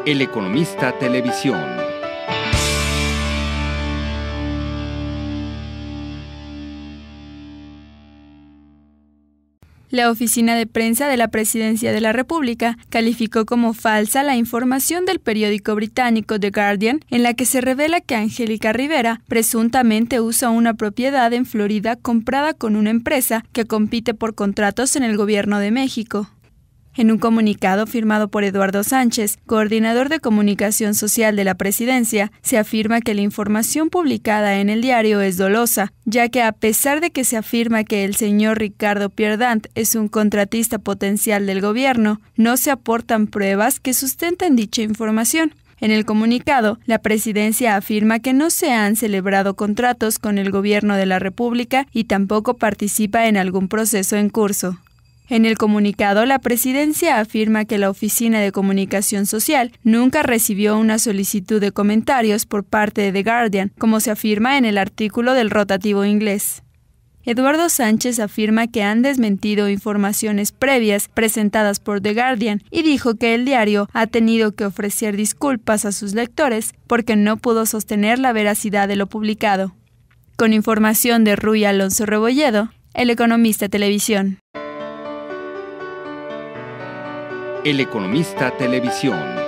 El Economista Televisión. La oficina de prensa de la Presidencia de la República calificó como falsa la información del periódico británico The Guardian, en la que se revela que Angélica Rivera presuntamente usa una propiedad en Florida comprada con una empresa que compite por contratos en el gobierno de México. En un comunicado firmado por Eduardo Sánchez, coordinador de comunicación social de la Presidencia, se afirma que la información publicada en el diario es dolosa, ya que a pesar de que se afirma que el señor Ricardo Pierdant es un contratista potencial del gobierno, no se aportan pruebas que sustenten dicha información. En el comunicado, la Presidencia afirma que no se han celebrado contratos con el gobierno de la República y tampoco participa en algún proceso en curso. En el comunicado, la Presidencia afirma que la Oficina de Comunicación Social nunca recibió una solicitud de comentarios por parte de The Guardian, como se afirma en el artículo del rotativo inglés. Eduardo Sánchez afirma que han desmentido informaciones previas presentadas por The Guardian y dijo que el diario ha tenido que ofrecer disculpas a sus lectores porque no pudo sostener la veracidad de lo publicado. Con información de Rui Alonso Rebolledo, El Economista Televisión. El Economista Televisión.